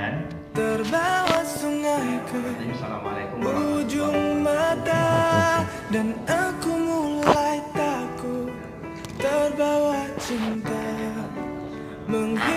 dan terbawa sungai ke Assalamualaikum ujung mata, dan aku mulai takut terbawa cinta.